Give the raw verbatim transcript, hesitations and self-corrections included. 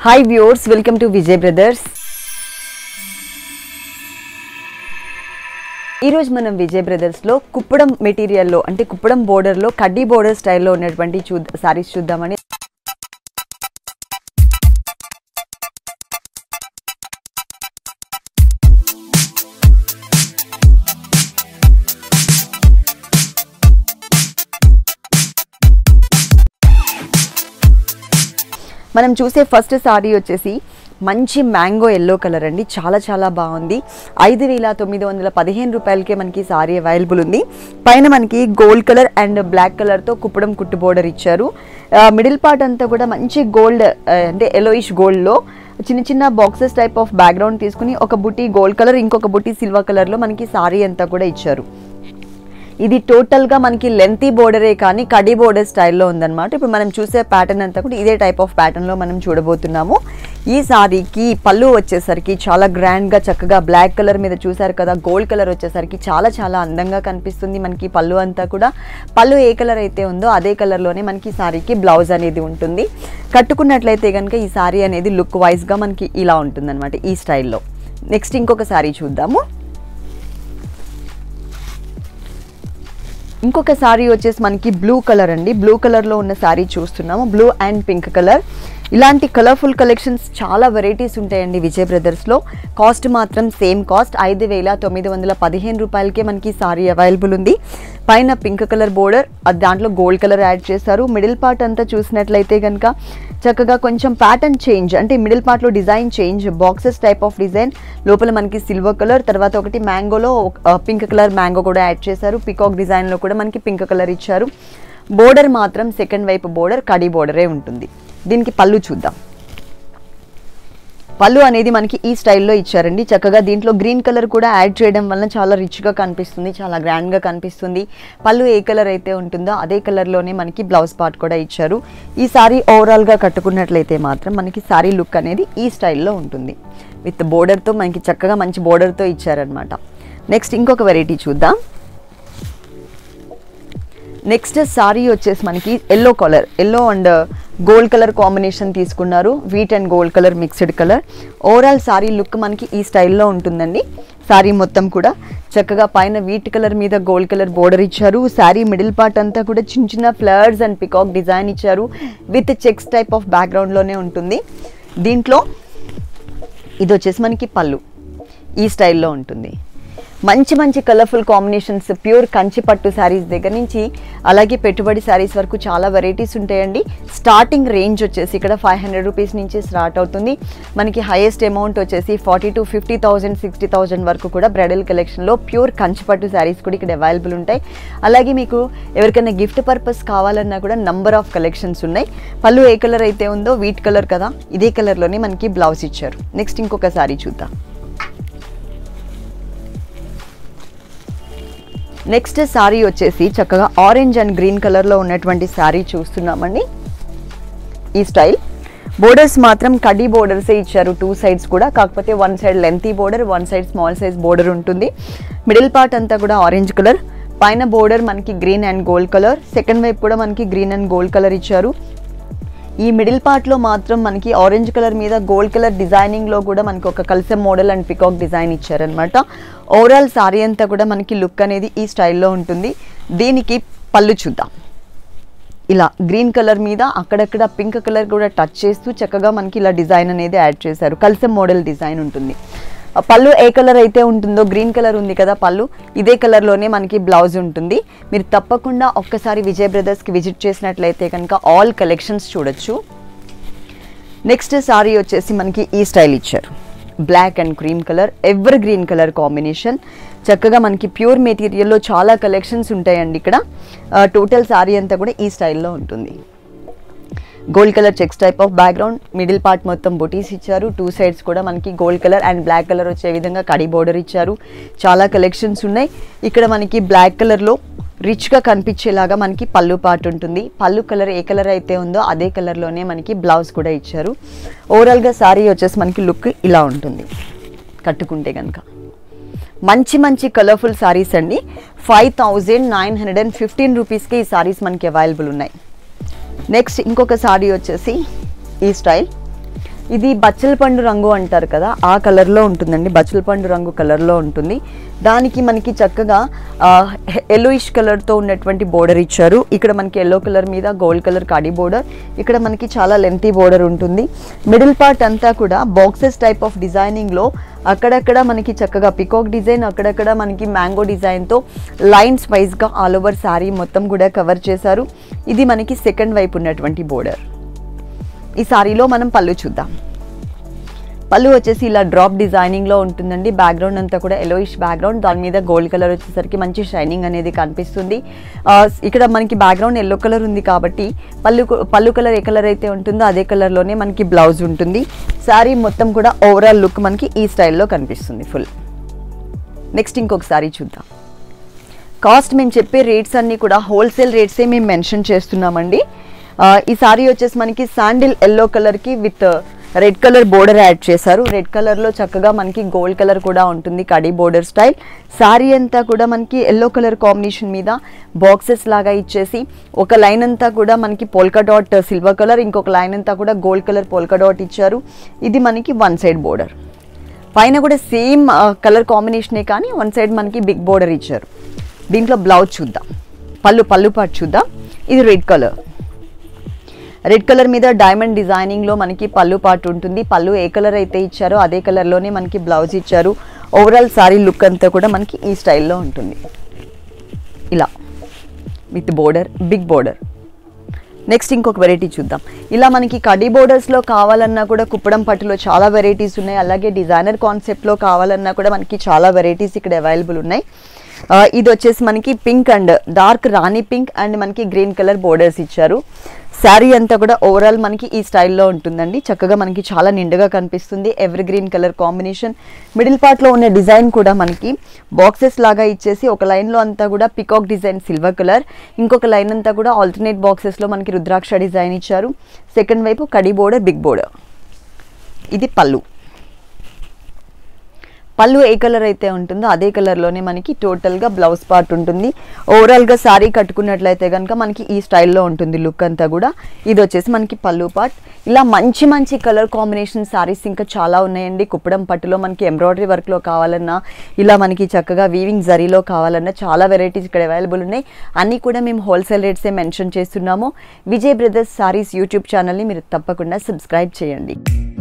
Hi viewers, welcome to Vijay Brothers. ఈ రోజు మనం విజయ్ బ్రదర్స్ లో కుప్పడం మెటీరియల్ లో అంటే కుప్పడం బోర్డర్ లో కడ్డీ బోర్డర్ స్టైల్లో ఉన్నటువంటి సారీస్ చూద్దామని. మనం చూసే ఫస్ట్ సారీ వచ్చేసి మంచి మ్యాంగో ఎల్లో కలర్ అండి. చాలా చాలా బాగుంది. ఐదు వేల తొమ్మిది వందల పదిహేను రూపాయలకే మనకి సారీ అవైలబుల్ ఉంది. పైన మనకి గోల్డ్ కలర్ అండ్ బ్లాక్ కలర్తో కుప్పడం కుట్టు బోర్డర్ ఇచ్చారు. మిడిల్ పార్ట్ అంతా కూడా మంచి గోల్డ్ అంటే ఎలోయిష్ గోల్డ్లో చిన్న చిన్న బాక్సెస్ టైప్ ఆఫ్ బ్యాక్గ్రౌండ్ తీసుకుని ఒక బుట్టి గోల్డ్ కలర్ ఇంకొక బుట్టి సిల్వర్ కలర్లో మనకి సారీ అంతా కూడా ఇచ్చారు. ఇది టోటల్గా మనకి లెంతీ బోర్డరే కానీ కడ్డీ బోర్డర్ స్టైల్లో ఉందన్నమాట. ఇప్పుడు మనం చూసే ప్యాటర్న్ అంతా కూడా ఇదే టైప్ ఆఫ్ ప్యాటర్న్లో మనం చూడబోతున్నాము. ఈ సారీకి పళ్ళు వచ్చేసరికి చాలా గ్రాండ్గా చక్కగా బ్లాక్ కలర్ మీద చూసారు కదా, గోల్డ్ కలర్ వచ్చేసరికి చాలా చాలా అందంగా కనిపిస్తుంది. మనకి పళ్ళు అంతా కూడా పళ్ళు ఏ కలర్ అయితే ఉందో అదే కలర్లోనే మనకి సారీకి బ్లౌజ్ అనేది ఉంటుంది. కట్టుకున్నట్లయితే కనుక ఈ సారీ అనేది లుక్ వైజ్గా మనకి ఇలా ఉంటుంది అనమాట, ఈ స్టైల్లో. నెక్స్ట్ ఇంకొక సారీ చూద్దాము. ఇంకొక సారీ వచ్చేసి మనకి బ్లూ కలర్ అండి. బ్లూ కలర్లో ఉన్న సారీ చూస్తున్నాము. Blue and pink colour. ఇలాంటి కలర్ఫుల్ కలెక్షన్స్ చాలా వెరైటీస్ ఉంటాయండి విజయ్ బ్రదర్స్లో. కాస్ట్ మాత్రం సేమ్ కాస్ట్ ఐదు వేల తొమ్మిది వందల పదిహేను రూపాయలకే మనకి సారీ అవైలబుల్ ఉంది. పైన పింక్ కలర్ బోర్డర్, దాంట్లో గోల్డ్ కలర్ యాడ్ చేశారు. మిడిల్ పార్ట్ అంతా చూసినట్లయితే కనుక చక్కగా కొంచెం ప్యాటర్న్ చేంజ్ అంటే మిడిల్ పార్ట్లో design change, boxes type of design, లోపల మనకి సిల్వర్ కలర్, తర్వాత ఒకటి మ్యాంగోలో పింక్ కలర్ మ్యాంగో కూడా యాడ్ చేశారు. పికాక్ డిజైన్లో కూడా మనకి పింక్ కలర్ ఇచ్చారు. బోర్డర్ మాత్రం సెకండ్ వైపు బోర్డర్ కడీ బోర్డరే ఉంటుంది. దీనికి పళ్ళు చూద్దాం. పళ్ళు అనేది మనకి ఈ స్టైల్లో ఇచ్చారండి. చక్కగా దీంట్లో గ్రీన్ కలర్ కూడా యాడ్ చేయడం వల్ల చాలా రిచ్గా కనిపిస్తుంది, చాలా గ్రాండ్గా కనిపిస్తుంది. పళ్ళు ఏ కలర్ అయితే ఉంటుందో అదే కలర్లోనే మనకి బ్లౌజ్ పార్ట్ కూడా ఇచ్చారు. ఈ సారీ ఓవరాల్గా కట్టుకున్నట్లయితే మాత్రం మనకి సారీ లుక్ అనేది ఈ స్టైల్లో ఉంటుంది. విత్ బోర్డర్తో మనకి చక్కగా మంచి బోర్డర్తో ఇచ్చారనమాట. నెక్స్ట్ ఇంకొక వెరైటీ చూద్దాం. నెక్స్ట్ సారీ వచ్చేసి మనకి yellow colour, yellow and gold colour combination తీసుకున్నారు. Wheat and gold colour mixed colour. Overall sari look మనకి ఈ స్టైల్లో ఉంటుందండి. సారీ మొత్తం కూడా చక్కగా పైన వీట్ కలర్ మీద గోల్డ్ కలర్ బోర్డర్ ఇచ్చారు. సారీ మిడిల్ పార్ట్ అంతా కూడా చిన్న చిన్న ఫ్లవర్స్ అండ్ పికాక్ డిజైన్ ఇచ్చారు. విత్ చెక్స్ టైప్ ఆఫ్ బ్యాక్గ్రౌండ్లోనే ఉంటుంది. దీంట్లో ఇది వచ్చేసి మనకి పళ్ళు ఈ స్టైల్లో ఉంటుంది. మంచి మంచి కలర్ఫుల్ కాంబినేషన్స్, ప్యూర్ కంచి పట్టు శారీస్ దగ్గర నుంచి అలాగే పెట్టుబడి శారీస్ వరకు చాలా వెరైటీస్ ఉంటాయండి. స్టార్టింగ్ రేంజ్ వచ్చేసి ఇక్కడ ఫైవ్ హండ్రెడ్ రూపీస్ నుంచి స్టార్ట్ అవుతుంది. మనకి హైయెస్ట్ అమౌంట్ వచ్చేసి forty to fifty thousand sixty thousand వరకు కూడా బ్రైడల్ కలెక్షన్లో ప్యూర్ కంచి పట్టు శారీస్ కూడా ఇక్కడ అవైలబుల్ ఉంటాయి. అలాగే మీకు ఎవరికైనా గిఫ్ట్ పర్పస్ కావాలన్నా కూడా నంబర్ ఆఫ్ కలెక్షన్స్ ఉన్నాయి. పళ్ళు ఏ కలర్ అయితే ఉందో వీట్ కలర్ కదా, ఇదే కలర్లోనే మనకి బ్లౌజ్ ఇచ్చారు. నెక్స్ట్ ఇంకొక శారీ చూద్దాం. నెక్స్ట్ సారీ వచ్చేసి చక్కగా ఆరెంజ్ అండ్ గ్రీన్ కలర్లో ఉన్నటువంటి సారీ చూస్తున్నామండి. ఈ స్టైల్ బోర్డర్స్ మాత్రం కడ్డీ బోర్డర్సే ఇచ్చారు టూ సైడ్స్ కూడా. కాకపోతే one side lengthy border, one side small size border ఉంటుంది. మిడిల్ పార్ట్ అంతా కూడా ఆరెంజ్ కలర్, పైన బోర్డర్ మనకి green and gold colour, second వైపు కూడా మనకి గ్రీన్ అండ్ గోల్డ్ కలర్ ఇచ్చారు. ఈ మిడిల్ పార్ట్లో మాత్రం మనకి ఆరెంజ్ కలర్ మీద గోల్డ్ కలర్ డిజైనింగ్లో కూడా మనకి ఒక కల్సెమ్ మోడల్ అండ్ పికాక్ డిజైన్ ఇచ్చారనమాట. ఓవరాల్ సారీ అంతా కూడా మనకి లుక్ అనేది ఈ స్టైల్లో ఉంటుంది. దీనికి పళ్ళు చూద్దాం. ఇలా గ్రీన్ కలర్ మీద అక్కడక్కడ పింక్ కలర్ కూడా టచ్ చేస్తూ చక్కగా మనకి ఇలా డిజైన్ అనేది యాడ్ చేశారు. కల్సెమ్ మోడల్ డిజైన్ ఉంటుంది. పళ్ళు ఏ కలర్ అయితే ఉంటుందో, గ్రీన్ కలర్ ఉంది కదా పళ్ళు, ఇదే కలర్లోనే మనకి బ్లౌజ్ ఉంటుంది. మీరు తప్పకుండా ఒక్కసారి విజయ్ బ్రదర్స్కి విజిట్ చేసినట్లయితే కనుక ఆల్ కలెక్షన్స్ చూడొచ్చు. నెక్స్ట్ సారీ వచ్చేసి మనకి ఈ స్టైల్ ఇచ్చారు. Black and cream colour, evergreen colour combination. చక్కగా మనకి ప్యూర్ మెటీరియల్లో చాలా కలెక్షన్స్ ఉంటాయండి ఇక్కడ. టోటల్ సారీ అంతా కూడా ఈ స్టైల్లో ఉంటుంది. Gold colour checks type of బ్యాక్గ్రౌండ్, మిడిల్ పార్ట్ మొత్తం బుటీస్ ఇచ్చారు. టూ సైడ్స్ కూడా మనకి gold colour and black colour వచ్చే విధంగా కడీ బోర్డర్ ఇచ్చారు. చాలా కలెక్షన్స్ ఉన్నాయి. ఇక్కడ మనకి బ్లాక్ కలర్లో రిచ్గా కనిపించేలాగా మనకి పళ్ళు పార్ట్ ఉంటుంది. పళ్ళు కలర్ ఏ కలర్ అయితే ఉందో అదే కలర్లోనే మనకి బ్లౌజ్ కూడా ఇచ్చారు. ఓవరాల్గా సారీ వచ్చేసి మనకి లుక్ ఇలా ఉంటుంది కట్టుకుంటే కనుక. మంచి మంచి కలర్ఫుల్ సారీస్ అండి. Five thousand nine hundred and fifteen రూపీస్కి ఈ సారీస్ మనకి అవైలబుల్ ఉన్నాయి. నెక్స్ట్ ఇంకొక సారీ వచ్చేసి ఈ స్టైల్ ఇది బచ్చల పండు రంగు అంటారు కదా, ఆ కలర్లో ఉంటుందండి. బచ్చల పండు రంగు కలర్లో ఉంటుంది. దానికి మనకి చక్కగా ఎల్లోయిష్ కలర్తో ఉన్నటువంటి బోర్డర్ ఇచ్చారు. ఇక్కడ మనకి ఎల్లో కలర్ మీద గోల్డ్ కలర్ కడి బోర్డర్. ఇక్కడ మనకి చాలా లెంతీ బోర్డర్ ఉంటుంది. మిడిల్ పార్ట్ అంతా కూడా బాక్సెస్ టైప్ ఆఫ్ డిజైనింగ్లో అక్కడక్కడ మనకి చక్కగా పికాక్ డిజైన్, అక్కడక్కడ మనకి మ్యాంగో డిజైన్తో లైన్స్ వైజ్గా ఆల్ ఓవర్ శారీ మొత్తం కూడా కవర్ చేశారు. ఇది మనకి సెకండ్ వైపు ఉన్నటువంటి బోర్డర్. ఈ శారీలో మనం పళ్ళు చూద్దాం. పళ్ళు వచ్చేసి ఇలా డ్రాప్ డిజైనింగ్లో ఉంటుందండి. బ్యాక్గ్రౌండ్ అంతా కూడా ఎలోయిష్ బ్యాక్గ్రౌండ్, దాని మీద గోల్డ్ కలర్ వచ్చేసరికి మంచి షైనింగ్ అనేది కనిపిస్తుంది. ఇక్కడ మనకి బ్యాక్గ్రౌండ్ ఎల్లో కలర్ ఉంది కాబట్టి పళ్ళు పళ్ళు కలర్ ఏ కలర్ అయితే ఉంటుందో అదే కలర్లోనే మనకి బ్లౌజ్ ఉంటుంది. శారీ మొత్తం కూడా ఓవరాల్ లుక్ మనకి ఈ స్టైల్లో కనిపిస్తుంది ఫుల్. నెక్స్ట్ ఇంకొక శారీ చూద్దాం. కాస్ట్ మేము చెప్పే రేట్స్ అన్నీ కూడా హోల్సేల్ రేట్సే మేము మెన్షన్ చేస్తున్నామండి. ఈ శారీ వచ్చేసి మనకి శాండిల్ ఎల్లో కలర్కి with red colour border add చేశారు. రెడ్ కలర్లో చక్కగా మనకి గోల్డ్ కలర్ కూడా ఉంటుంది, కడి బోర్డర్ స్టైల్. శారీ అంతా కూడా మనకి ఎల్లో కలర్ కాంబినేషన్ మీద బాక్సెస్ లాగా ఇచ్చేసి ఒక లైన్ అంతా కూడా మనకి పోల్కా డాట్ సిల్వర్ కలర్, ఇంకొక లైన్ అంతా కూడా గోల్డ్ కలర్ పోల్కా డాట్ ఇచ్చారు. ఇది మనకి వన్ సైడ్ బోర్డర్. పైన కూడా సేమ్ కలర్ కాంబినేషనే కానీ వన్ సైడ్ మనకి బిగ్ బోర్డర్ ఇచ్చారు. దీంట్లో బ్లౌజ్ చూద్దాం. పళ్ళు పళ్ళు పాటు చూద్దాం. ఇది రెడ్ కలర్. రెడ్ కలర్ మీద డైమండ్ డిజైనింగ్లో మనకి పళ్ళు పాటు ఉంటుంది. పళ్ళు ఏ కలర్ అయితే ఇచ్చారో అదే కలర్లోనే మనకి బ్లౌజ్ ఇచ్చారు. ఓవరాల్ సారీ లుక్ అంతా కూడా మనకి ఈ స్టైల్లో ఉంటుంది, ఇలా with border, big border. Next ఇంకొక వెరైటీ చూద్దాం. ఇలా మనకి కడి బోర్డర్స్లో కావాలన్నా కూడా కుప్పడం పట్టులో చాలా వెరైటీస్ ఉన్నాయి. అలాగే డిజైనర్ కాన్సెప్ట్లో కావాలన్నా కూడా మనకి చాలా వెరైటీస్ ఇక్కడ అవైలబుల్ ఉన్నాయి. ఇది వచ్చేసి మనకి pink and dark rani pink and మనకి గ్రీన్ కలర్ బోర్డర్స్ ఇచ్చారు. శారీ అంతా కూడా ఓవరాల్ మనకి ఈ స్టైల్లో ఉంటుందండి. చక్కగా మనకి చాలా నిండుగా కనిపిస్తుంది. Evergreen colour combination. Middle పార్ట్లో ఉన్న డిజైన్ కూడా మనకి బాక్సెస్ లాగా ఇచ్చేసి ఒక లైన్లో అంతా కూడా పికాక్ డిజైన్ సిల్వర్ కలర్, ఇంకొక లైన్ అంతా కూడా ఆల్టర్నేట్ బాక్సెస్లో మనకి రుద్రాక్ష డిజైన్ ఇచ్చారు. సెకండ్ వైపు కడి బోర్డర్, బిగ్ బోర్డర్. ఇది పళ్ళు. పళ్ళు ఏ కలర్ అయితే ఉంటుందో అదే కలర్లోనే మనకి టోటల్గా బ్లౌజ్ పార్ట్ ఉంటుంది. ఓవరాల్గా శారీ కట్టుకున్నట్లయితే కనుక మనకి ఈ స్టైల్లో ఉంటుంది లుక్ అంతా కూడా. ఇది వచ్చేసి మనకి పళ్ళు పార్ట్. ఇలా మంచి మంచి కలర్ కాంబినేషన్ శారీస్ ఇంకా చాలా ఉన్నాయండి. కుప్పడం పట్టులో మనకి ఎంబ్రాయిడరీ వర్క్లో కావాలన్నా, ఇలా మనకి చక్కగా వీవింగ్ జరీలో కావాలన్నా చాలా వెరైటీస్ ఇక్కడ అవైలబుల్ ఉన్నాయి. అన్నీ కూడా మేము హోల్సేల్ రేట్సే మెన్షన్ చేస్తున్నాము. విజయ్ బ్రదర్స్ శారీస్ యూట్యూబ్ ఛానల్ని మీరు తప్పకుండా సబ్స్క్రైబ్ చేయండి.